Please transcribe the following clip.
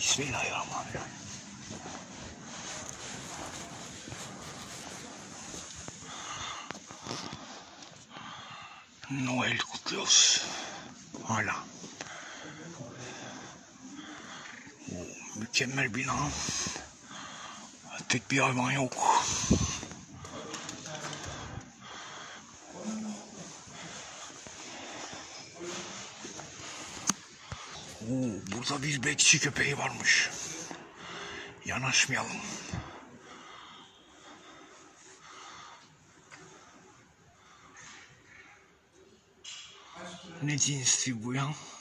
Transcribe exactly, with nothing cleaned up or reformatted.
Bismillahirrahmanirrahim. Noel kutluyoruz. Hala. O mükemmel bina. Tek bir hayvan yok. Oo, burada bir bekçi köpeği varmış. Yanaşmayalım. Ne cinsti bu ya?